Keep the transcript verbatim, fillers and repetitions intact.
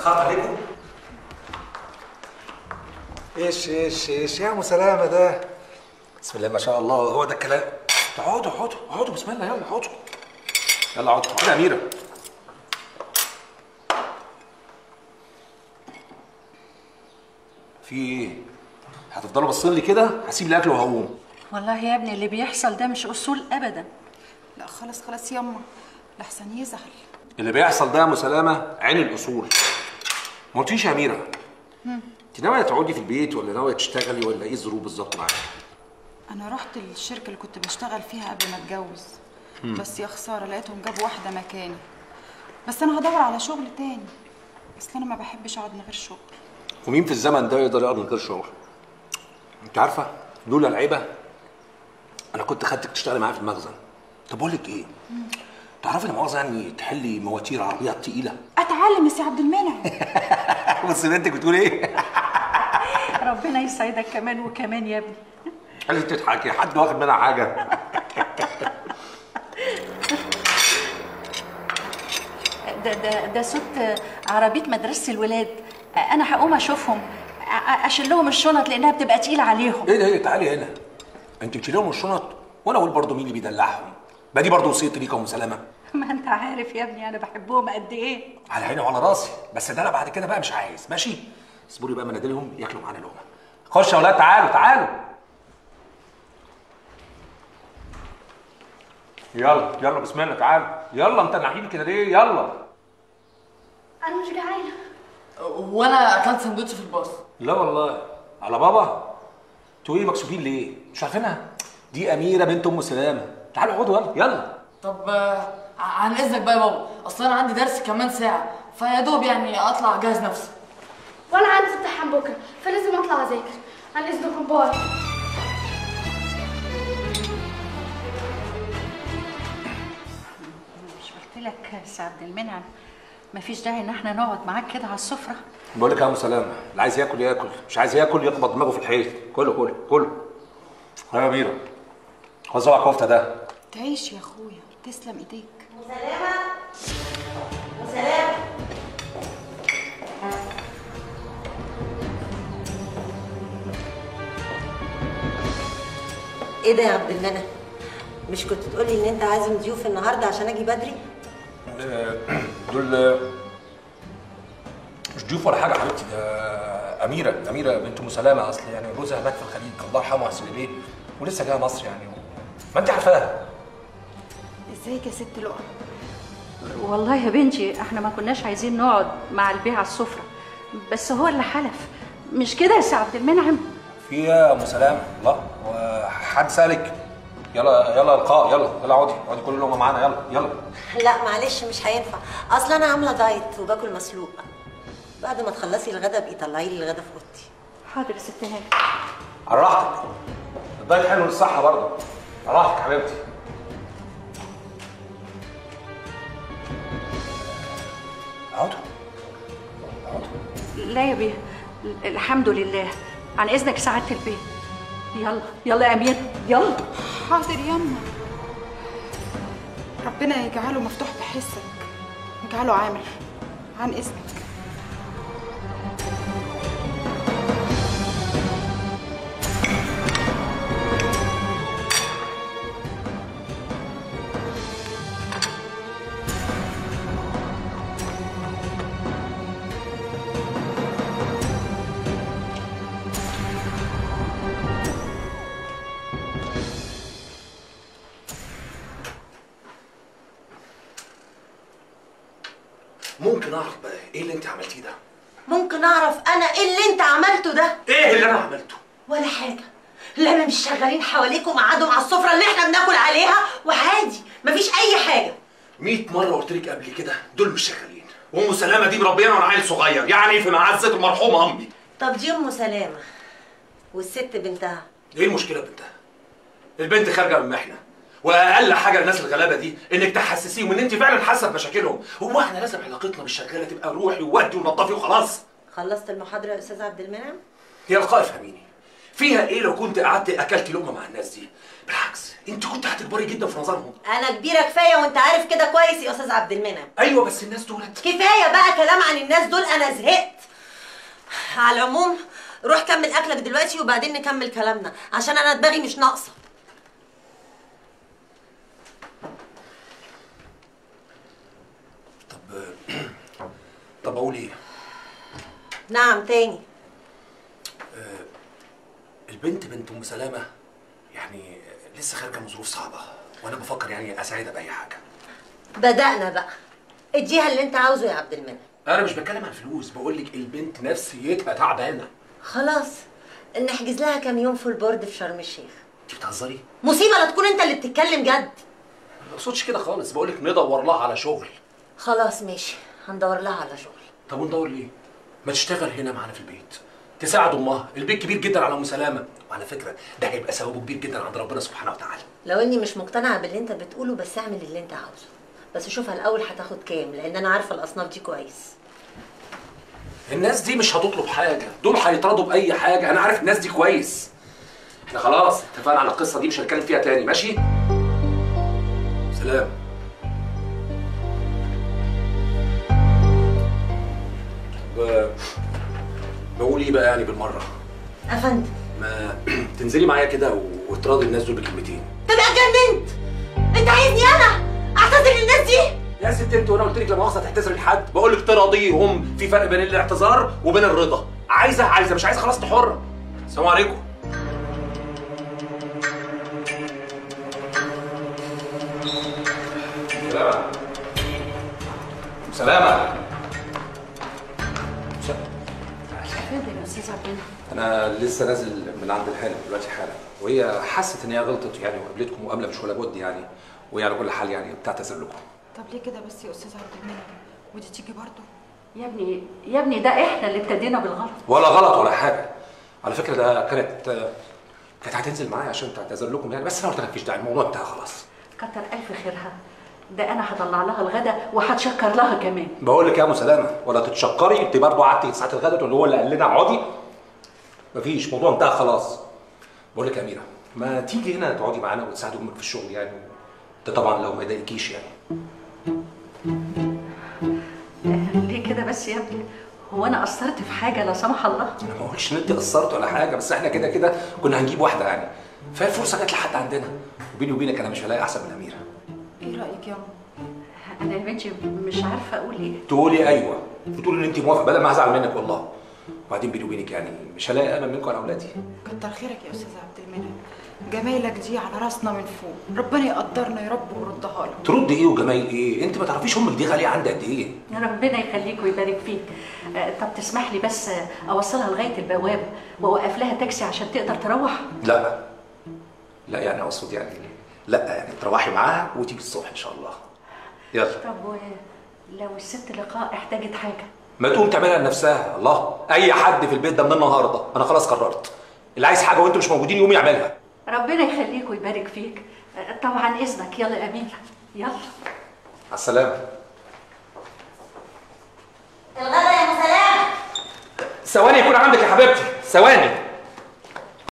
اتأخرت عليكم؟ ايش ايش ايش يا ام سلامة ده؟ بسم الله ما شاء الله، هو ده الكلام. اقعدوا اقعدوا اقعدوا بسم الله، يلا اقعدوا. يلا اقعدوا اقعدوا يا أميرة. في ايه؟ هتفضلوا باصين لي كده؟ هسيب الاكل وهقوم. والله يا ابني اللي بيحصل ده مش اصول ابدا. لا خلاص خلاص ياما، لحسن يزعل. اللي بيحصل ده يا ام سلامة عين الاصول. ما قلتيش يا أميرة، انت ناوية تقعدي في البيت ولا ناوية تشتغلي ولا ايه الظروف بالظبط معاكي؟ انا رحت الشركه اللي كنت بشتغل فيها قبل ما اتجوز، بس يا خساره لقيتهم جابوا واحده مكاني. بس انا هدور على شغل تاني، اصل انا ما بحبش اقعد من غير شغل. ومين في الزمن ده يقدر يقعد من غير شغل؟ انت عارفه لولا العيبه انا كنت خدتك تشتغلي معايا في المخزن. طب بقول لك ايه؟ تعرفي لا مؤاخذه يعني تحلي مواتير عربيات تقيله؟ اتعلم يا سي عبد المنعم. بص بنتك بتقول ايه؟ ربنا يسعدك كمان وكمان يا ابني. قالت تضحكي، حد واخد منها حاجه؟ ده ده ده صوت عربيه مدرسه الولاد. انا هقوم اشوفهم اشيل لهم الشنط لانها بتبقى تقيله عليهم. ايه ده؟ ايه تعالي هنا. انت بتشيلي لهم الشنط وانا اقول برضه مين اللي بيدلعهم؟ ما دي برضه وصيتي ليك يا ام سلامه. ما انت عارف يا ابني انا بحبهم قد ايه. على عيني وعلى راسي، بس ده انا بعد كده بقى مش عايز. ماشي؟ اصبري بقى مناديلهم ياكلوا معانا لقمه. خش يا اولاد، تعالوا تعالوا. يلا يلا بسم الله، تعالوا يلا. انت ناحيين كده ليه؟ يلا. انا مش جعانه. وانا اكلت سندوتش في الباص. لا والله على بابا. انتوا ايه مكسوفين ليه؟ مش عارفينها؟ دي اميره بنت ام سلامه. تعالوا اقعدوا يلا يلا. طب عن اذنك بقى يا بابا، اصل انا عندي درس كمان ساعه، فيا دوب يعني اطلع اجهز نفسي. وانا عندي امتحان بكره فلازم اطلع اذاكر. عن اذنكم، باي. مش قلت لك يا سي عبد المنعم مفيش داعي ان احنا نقعد معاك كده على السفره؟ بقول لك يا ام سلامه، اللي عايز ياكل ياكل، مش عايز ياكل يخبط دماغه في الحيط. كله كله كله. يا اميره خد صباع كفته ده. تعيش يا اخويا، تسلم ايديك. سلامة وسلامة. ايه ده يا عبد المنعم؟ مش كنت تقولي ان انت عازم ضيوف النهارده عشان اجي بدري؟ دول مش ضيوف ولا حاجه يا حبيبتي، ده اميره اميره بنت ام سلامه. اصل يعني جوزها هناك في الخليج الله يرحمه حسن بيه، ولسه جايه مصر يعني، ما انت عارفاها. ازيك يا ست لقمه؟ والله يا بنتي احنا ما كناش عايزين نقعد مع البيع على السفره، بس هو اللي حلف. مش كده يا سي عبد المنعم؟ في ايه يا ام سلامه؟ الله، هو حد سالك؟ يلا يلا القاء، يلا يلا اقعدي اقعدي كل لقمه معانا. يلا يلا. لا معلش مش هينفع، اصل انا عامله دايت وباكل مسلوق. بعد ما تخلصي الغدا ابقي طلعي لي الغدا في اوضتي. حاضر يا ست هاني. على راحتك، الدايت حلو للصحه برضه. على راحتك يا حبيبتي. اقعدوا اقعدوا. لا يا بيه، الحمد لله. عن اذنك سعاده البيه. يلا يلا يا امير يلا. حاضر يما. ربنا يجعله مفتوح بحسك، يجعله عامر. عن اذنك. ممكن اعرف بقى ايه اللي انت عملتيه ده؟ ممكن اعرف انا ايه اللي انت عملته ده؟ ايه اللي انا عملته؟ ولا حاجه. لما مش شغالين حواليكم قعدوا على السفره اللي احنا بناكل عليها وعادي مفيش اي حاجه. مية مره قلت لك قبل كده دول مش شغالين. وام سلامه دي مربيانا وانا عيل صغير، يعني في معزه المرحومه امي. طب دي ام سلامه والست بنتها. ايه المشكله بنتها؟ البنت خارجه من محنه، واقل حاجه للناس الغلابه دي انك تحسسيهم ان انت فعلا حاسه بمشاكلهم. هو احنا لازم علاقتنا بالشغاله تبقى روحي وودي ونضفي وخلاص؟ خلصت المحاضره يا استاذ عبد المنعم؟ هي القاء فهميني، فيها ايه لو كنت قعدت اكلت لقمه مع الناس دي؟ بالعكس انت كنت هتكبري جدا في نظرهم. انا كبيره كفايه وانت عارف كده كويس يا استاذ عبد المنعم. ايوه بس الناس دولت كفايه بقى كلام عن الناس دول، انا زهقت. على العموم روح كمل اكلك دلوقتي وبعدين نكمل كلامنا عشان انا دماغي مش ناقصه. طب طب اقول ايه؟ نعم تاني. آه البنت بنت ام سلامه يعني لسه خارجه من ظروف صعبه، وانا بفكر يعني اساعدها باي حاجه. بدأنا بقى. اديها اللي انت عاوزه يا عبد المنعم. انا مش بتكلم عن الفلوس، بقول لك البنت نفسيتها تعبانه. خلاص نحجز لها كام يوم في البورد في شرم الشيخ. انت بتهزري؟ مصيبه لا تكون انت اللي بتتكلم جد. ما اقصدش كده خالص، بقول لك ندور لها على شغل. خلاص ماشي، هندور لها على شغل. طب وندور ليه؟ ما تشتغل هنا معانا في البيت، تساعد امها، البيت كبير جدا على ام سلامه، وعلى فكره ده هيبقى ثوابه كبير جدا عند ربنا سبحانه وتعالى. لو اني مش مقتنعه باللي انت بتقوله بس اعمل اللي انت عاوزه، بس شوفها الاول هتاخد كام، لان انا عارفه الاصناف دي كويس. الناس دي مش هتطلب حاجه، دول هيطردوا باي حاجه، انا عارف الناس دي كويس. احنا خلاص اتفقنا على القصه دي، مش هنتكلم فيها تاني، ماشي؟ سلام. ب... بقول ايه بقى يعني بالمره؟ افندم ما تنزلي معايا كده وتراضي الناس دول بكلمتين. طب اتجننت؟ انت عايزني انا اعتذر للناس دي؟ يا ست انت، وانا قلت لك لا مؤاخذه تعتذري لحد؟ بقول لك تراضيهم، في فرق بين الاعتذار وبين الرضا. عايزه عايزه، مش عايزه خلاص انت حره. السلام عليكم. سلامة سلامة. اتفضل يا استاذ عبد المنعم. انا لسه نازل من عند الحالة دلوقتي حالا، وهي حست ان هي غلطت يعني، وقابلتكم مقابله مش ولا بد يعني، وهي على كل حال يعني بتعتذر لكم. طب ليه كده بس يا استاذ عبد المنعم؟ ودي تيجي برضه؟ يا ابني يا ابني ده احنا اللي ابتدينا بالغلط. ولا غلط ولا حاجه، على فكره ده كانت كانت هتنزل معايا عشان تعتذر لكم يعني، بس انا قلت لها مفيش داعي، الموضوع انتهى خلاص. كتر الف خيرها، ده انا هطلع لها الغدا وهتشكر لها كمان. بقول لك يا ام سلامه، ولا تتشكري، انت برضه قعدتي ساعه الغدا تقول هو اللي قال لنا اقعدي. مفيش، الموضوع انتهى خلاص. بقول لك يا اميره، ما تيجي هنا تقعدي معانا وتساعدي امك في الشغل يعني، ده طبعا لو ما يضايقكيش يعني. ليه كده بس يا ابني؟ هو انا قصرت في حاجه لا سمح الله؟ انا ما بقولش ان انت قصرت ولا حاجه، بس احنا كده كده كنا هنجيب واحده يعني، فالفرصه جت لحد عندنا، وبيني وبينك انا مش هلاقي احسن من اميره. ايه رايك يا ماما؟ انا يا بنتي مش عارفه اقول ايه. تقولي ايوه، وتقولي ان انت موافقه بدل ما هزعل منك والله. وبعدين بيني وبينك يعني مش هلاقي امل منكم على اولادي. كتر خيرك يا استاذ عبد المنعم، جمايلك دي على راسنا من فوق، ربنا يقدرنا يا رب ويردها لك. ترد ايه وجمايل ايه؟ انت ما تعرفيش امك دي غاليه عندي قد ايه. ربنا يخليك ويبارك فيك. آه، طب تسمح لي بس اوصلها لغايه البوابه واوقف لها تاكسي عشان تقدر تروح؟ لا لا يعني اقصد يعني لا يعني تروحي معاها وتيجي الصبح ان شاء الله. يلا. طب لو الست لقاء احتاجت حاجه؟ ما تقوم تعملها لنفسها. الله، اي حد في البيت ده من النهارده انا خلاص قررت، اللي عايز حاجه وانتوا مش موجودين يقوم يعملها. ربنا يخليك ويبارك فيك. آه، طبعا اذنك. يلا يا اميره يلا. مع السلامه. الغدا يا ام سلامه. ثواني يكون عندك يا حبيبتي، ثواني.